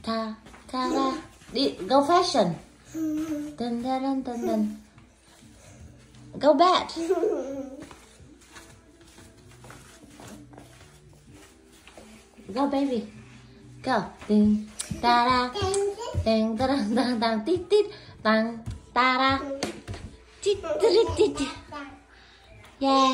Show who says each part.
Speaker 1: ta ta da. Go fashion. Dun dun dun dun dun. Go bat. Go baby. Go. Ding da da. Ding da da da da. Tit tit. Dang da da. Tit tit tit. Yeah.